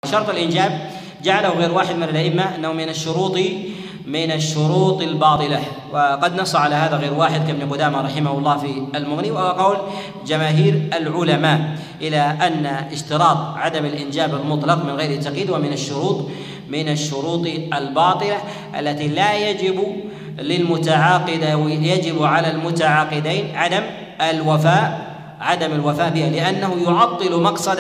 شرط الإنجاب جعله غير واحد من الأئمة أنه من الشروط الباطلة، وقد نص على هذا غير واحد كابن قدامة رحمه الله في المغني، وهو قول جماهير العلماء إلى أن اشتراط عدم الإنجاب المطلق من غير تقييد ومن الشروط الباطلة التي لا يجب للمتعاقد ويجب على المتعاقدين عدم الوفاء بها، لأنه يعطل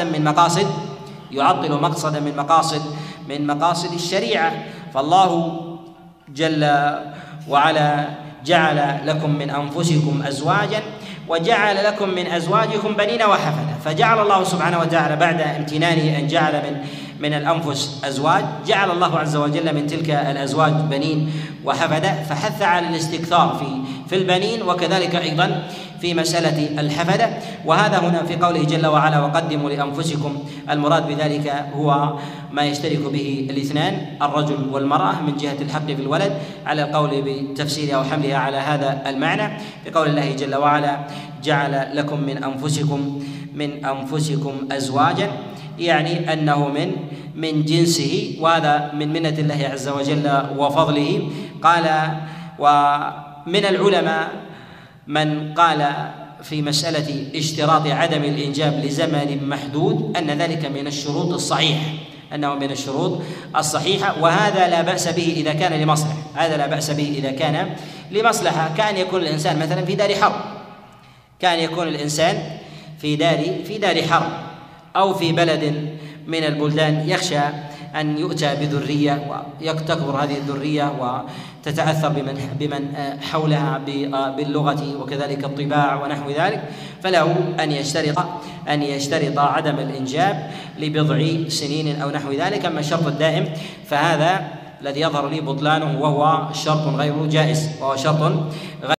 مقصدا من مقاصد الشريعة. فالله جل وعلا جعل لكم من أنفسكم أزواجا وجعل لكم من أزواجكم بنين وحفدة، فجعل الله سبحانه وتعالى بعد امتنانه أن جعل من الأنفس أزواج، جعل الله عز وجل من تلك الأزواج بنين وحفدة، فحث على الاستكثار في البنين وكذلك أيضا في مسألة الحفدة. وهذا هنا في قوله جل وعلا وقدموا لأنفسكم، المراد بذلك هو ما يشترك به الاثنان الرجل والمرأة من جهة الحق في الولد، على القول بتفسيرها وحملها على هذا المعنى بقول الله جل وعلا جعل لكم من أنفسكم أزواجا، يعني أنه من جنسه، وهذا من منة الله عز وجل وفضله. قال ومن العلماء من قال في مسألة اشتراط عدم الإنجاب لزمن محدود أن ذلك من الشروط الصحيحة، وهذا لا بأس به إذا كان لمصلحة، كان يكون الإنسان مثلا في دار حرب، في دار حرب أو في بلد من البلدان يخشى أن يؤتى بذرية وتكبر هذه الذرية وتتأثر بمن حولها باللغة وكذلك الطباع ونحو ذلك، فله أن يشترط عدم الإنجاب لبضع سنين أو نحو ذلك. أما الشرط الدائم فهذا الذي يظهر لي بطلانه، وهو شرط غير جائز، وهو شرط غير